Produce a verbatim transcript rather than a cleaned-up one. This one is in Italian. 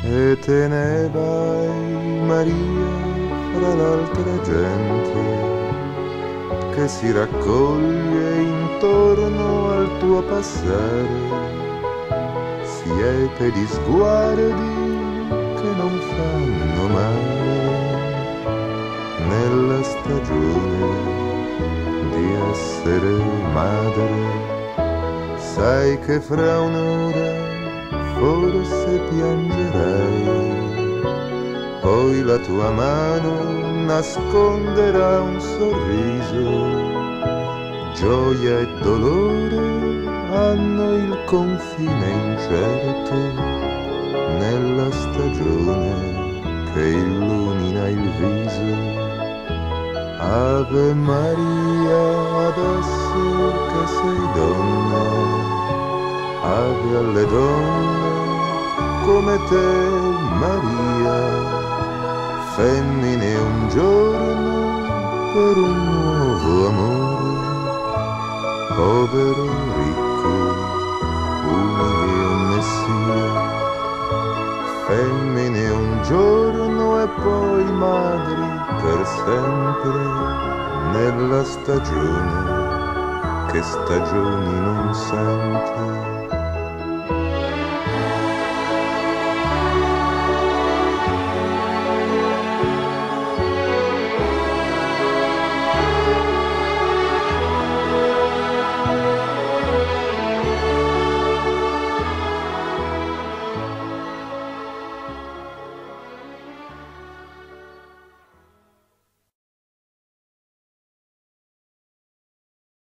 E te ne vai, Maria, fra l'altra gente che si raccoglie intorno al tuo passare, siete di sguardi che non fanno male nella stagione di essere madre. Sai che fra un'ora forse piangerai, poi la tua mano nasconderà un sorriso. Gioia e dolore hanno il confine incerto nella stagione che illumina il viso. Ave Maria, adesso che sei donna, ave alle donne come te, Maria, femmine un giorno per un nuovo amore, povero, ricco, umile un messia, femmine un giorno e poi madri per sempre nella stagione che stagioni non sente.